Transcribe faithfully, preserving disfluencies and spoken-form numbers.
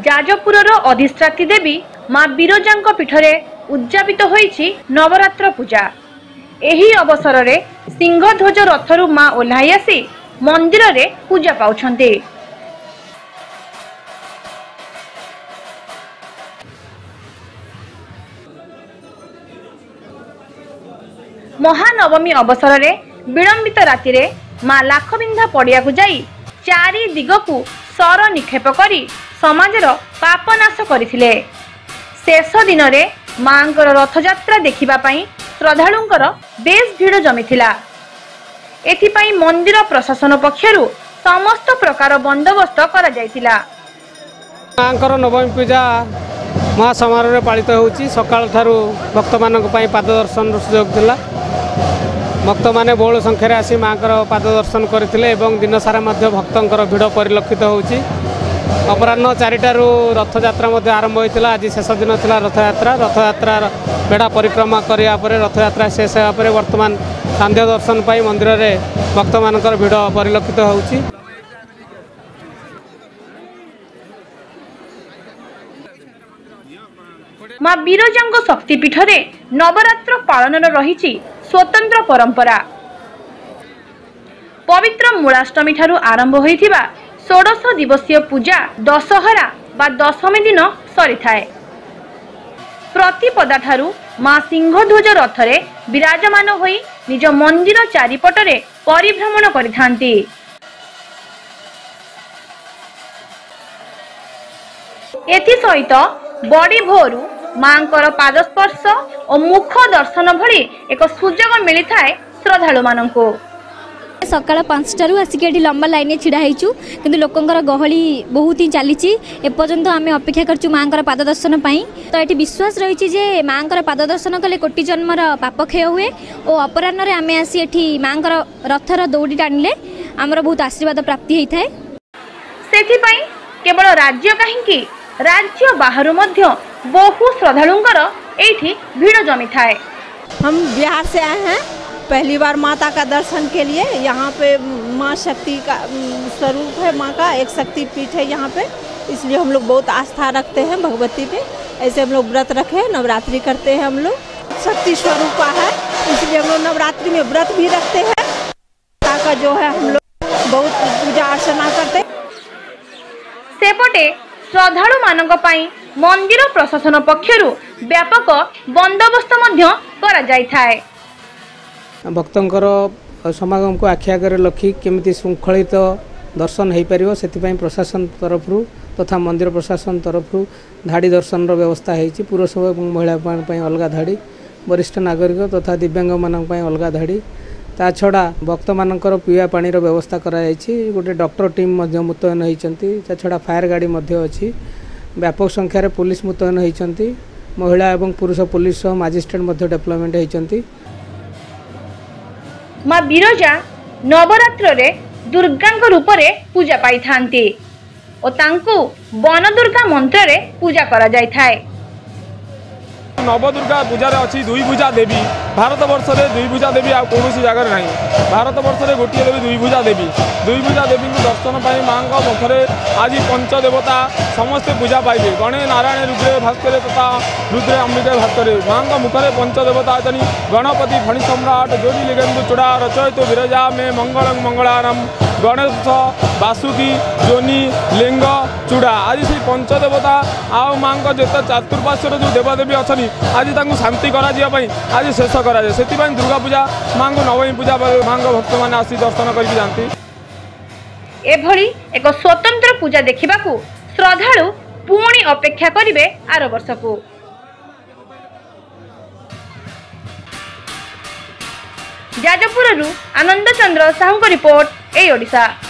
जाजपुरर अधिष्ठात्री देवी माँ बिरजांक पीठरे उद्यापित होईछि नवरात्र पूजा। एही अवसर रे सिंहध्वज रथरु माँ ओह्लाई आसी मंदिर रे पूजा पाउछन्ते। महानवमी अवसर रे विलंबित राति रे माँ लाखबिंधा पड़िया को जाई चारि दिगकु सर निक्षेप करी समाजर पापनाश करथिले। शेष दिन रे मांकर रथयात्रा देखिबा पई श्रद्धालुंकर बेस भीड़ जमिथिला। एथिपई मंदिर प्रशासन पक्षरु समस्त प्रकार बंदोबस्त करा जायतिला। मांकर नवमी पूजा महा समारोह पालित होउची। सकाळ थारु भक्त मानक पई पाद दर्शन सुयोग दिला। भक्त माने बहुल संख्यार आसी मांकर पाद दर्शन करथिले एवं दिन सारा मध्य भक्तंकर भीड़ परिलक्षित होउची। अपराह्न चारिटारू रथयात्रा मध्य आरंभ होइतिला। आज शेष दिन थिला रथयात्रा। रथयात्रा बेढ़ा परिक्रमा करिया परे रथयात्रा शेष हेबा परे वर्तमान सांध्य दर्शन पाई मंदिर रे भक्त मानकर भीड़ परिलक्षित होउची। माँ बिरजांक शक्तिपीठ रे नवरात्र पालन रही स्वतंत्र परंपरा। पवित्र मूलाष्टमी ठारू आरंभ होइथिबा षोडश दिवसीय पूजा दशहरा बा दशमी दिन सरी थाए। प्रतिपदा ठारू माँ सिंहध्वज रथरे विराजमान होई निज मंदिर चारिपटरे परिभ्रमण करिथांती। एथि सहित बड़ी भोरू मांकर पादस्पर्श और मुख दर्शन भली एक सुजोग मिली थाए श्रद्धालु माननको। सकाळ पांचटारू आसिक एठी लंबा लाइन छिड़ा हेचु किंतु लोकंकर गहली बहुत ही चलीची। एपर्यंत आमे अपेक्षा करचु मांकर पाद दर्शन पई। तो एठी विश्वास रहिछि जे मांकर पाद दर्शन कले कोटि जन्मर पाप क्षय हुए और अपराह्न रे आमे आसी एठी मांकर रथर दौड़ी टाणिले हमर बहुत आशीर्वाद प्राप्ति हेइ थाए। सेथि पई केवल राज्य काहेकि राज्य बाहर मध्य बहु श्रद्धालुंकर एठी भीड़ जमी थाए। हम बिहार से आए हैं पहली बार माता का दर्शन के लिए। यहाँ पे माँ शक्ति का स्वरूप है, माँ का एक शक्ति पीठ है यहाँ पे, इसलिए हम लोग बहुत आस्था रखते हैं भगवती पे। ऐसे हम लोग व्रत रखे, नवरात्रि करते हैं हम लोग। शक्ति स्वरूप का है इसलिए हम लोग नवरात्रि में व्रत भी रखते हैं। माता का जो है हम लोग बहुत पूजा अर्चना करते। सेपटे श्रद्धालु मानक पई मंदिर प्रशासन पक्षरु व्यापक बंदोबस्त मध्य करा जाय थाए। भक्तंकर समागम को आखि आगे रखी केमिति श्रृंखलित दर्शन हो पार से प्रशासन तरफ तथा मंदिर प्रशासन तरफ धाड़ी दर्शन व्यवस्था होती। पुरुष और महिला अलग धाड़ी, वरिष्ठ नागरिक तथा दिव्यांग मानक अलग धाड़ी। ता छड़ा भक्त मानकर पीवा पानी व्यवस्था कराई। गोटे डॉक्टर टीम मुतयन होती। ता छड़ा फायर गाड़ी अच्छी। व्यापक संख्यार पुलिस मुतयन होती। महिला और पुरुष पुलिस मजिस्ट्रेट डेवलपमेंट होती। माँ बिरजा नवरात्र रे दुर्गांक रूप रे पूजा पाई थांती और तांकु वन दुर्गा मंत्र रे पूजा करा जाय थाए। नवदुर्गा पूजा अच्छी दुई पूजा देवी। भारत वर्ष में दुई पूजा देवी आ कौन जगह ना। भारत वर्ष में गोटे देवी दुई पूजा देवी। दुई पूजा देवी को दर्शन पाई माँ मुखरे आज पंचदेवता समस्ते पूजा पाइबे। गणे नारायण रुद्रे भास्कर तथा रुद्रे अंबिके भास्कर माँ मुखरे पंचदेवता अचनी गणपति फणी सम्राट जोड़ी लिगेन्दु चूड़ा रचयित विरजा में मंगलं मंगलारम गणेश बासुकी जोनी लिंग चूड़ा। आज से पंचदेवता आउ माँ जिते चतुर्पार्श्वर जो देवदेवी अच्छा आज शांति करा आज शेष करा से दुर्गा पूजा माँ को नवमी पूजा माँ भक्त मैंने आसी दर्शन कर जाती। एभली एक स्वतंत्र पूजा देखा श्रद्धालु पुणी अपेक्षा करिवे आर वर्ष को। जाजपुररू आनंद चंद्र साहू रिपोर्ट ए ओडिशा।